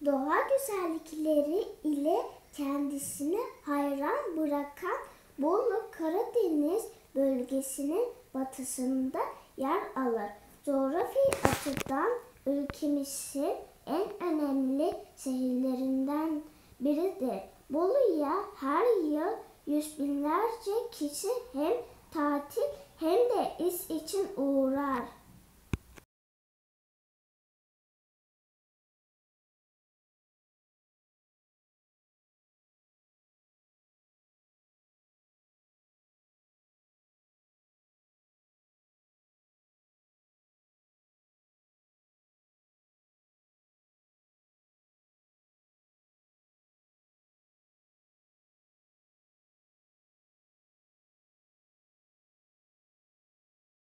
Doğa güzellikleri ile kendisini hayran bırakan Bolu Karadeniz bölgesinin batısında yer alır. Coğrafi açıdan ülkemizin en önemli şehirlerinden biridir. Bolu'ya her yıl yüz binlerce kişi hem tatil hem de iş için uğrar.